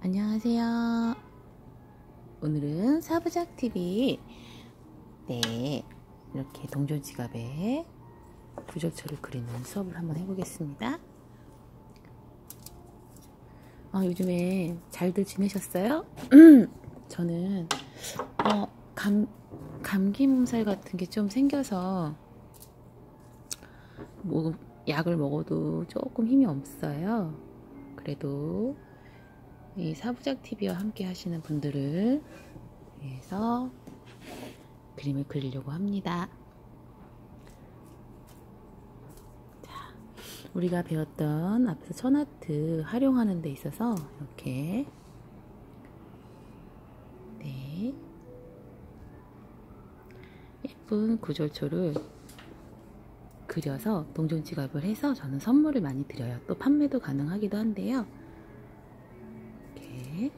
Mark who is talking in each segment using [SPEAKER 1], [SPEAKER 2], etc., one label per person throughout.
[SPEAKER 1] 안녕하세요. 오늘은 사부작TV 이렇게 동전 지갑에 구절초를 그리는 수업을 한번 해보겠습니다. 요즘에 잘들 지내셨어요? 저는 감기 몸살 같은 게 좀 생겨서 약을 먹어도 조금 힘이 없어요. 그래도 이 사부작TV와 함께 하시는 분들을 위해서 그림을 그리려고 합니다. 자, 우리가 배웠던 앞에서 천아트 활용하는 데 있어서 이렇게 예쁜 구절초를 그려서 동전 지갑을 해서 저는 선물을 많이 드려요. 또 판매도 가능하기도 한데요. 이렇게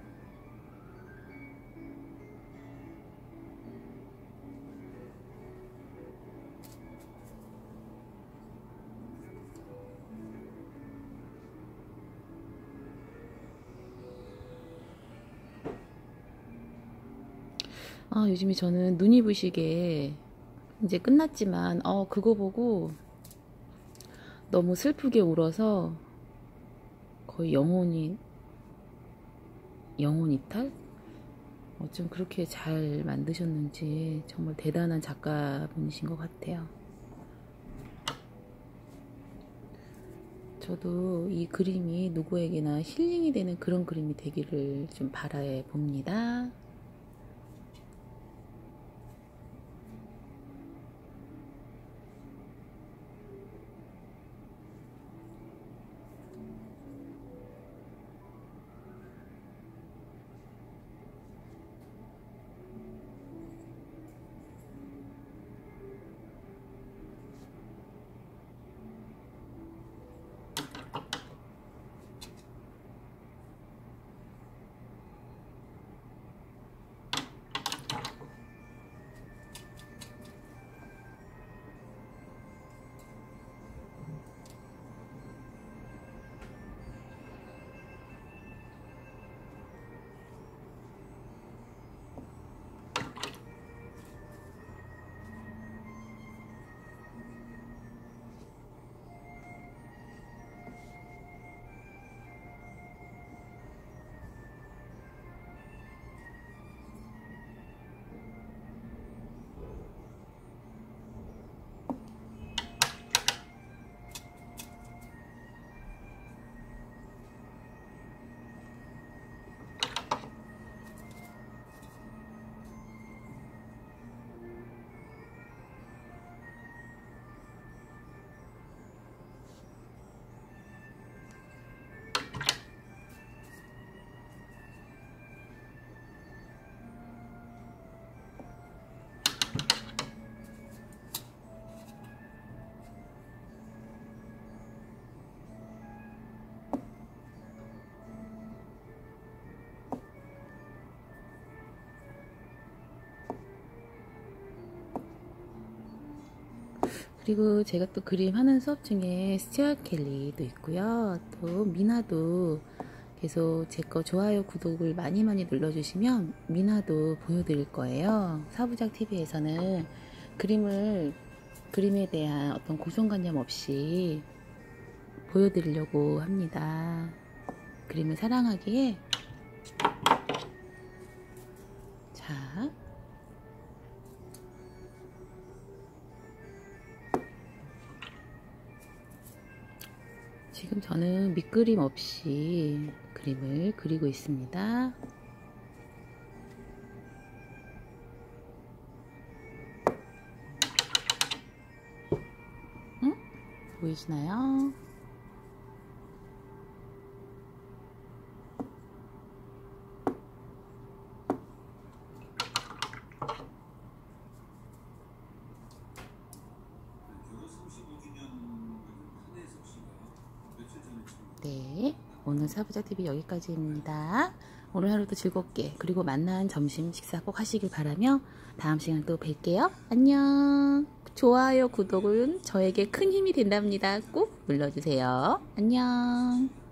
[SPEAKER 1] 요즘에 저는 눈이 부시게 이제 끝났지만 그거 보고 너무 슬프게 울어서 거의 영혼 이탈? 좀 그렇게 잘 만드셨는지 정말 대단한 작가분이신 것 같아요. 저도 이 그림이 누구에게나 힐링이 되는 그런 그림이 되기를 좀 바라봅니다. 그리고 제가 또 그림하는 수업 중에 스튜어트 켈리도 있고요. 또 미나도 계속 제 거 좋아요, 구독을 많이 눌러주시면 미나도 보여드릴 거예요. 사부작TV에서는 그림에 대한 어떤 고정관념 없이 보여드리려고 합니다. 그림을 사랑하기에 자, 지금 저는 밑그림 없이 그림을 그리고 있습니다. 보이시나요? 네, 오늘 사부작TV 여기까지입니다. 오늘 하루도 즐겁게 그리고 만난 점심 식사 꼭 하시길 바라며 다음 시간에 또 뵐게요. 안녕. 좋아요, 구독은 저에게 큰 힘이 된답니다. 꼭 눌러주세요. 안녕.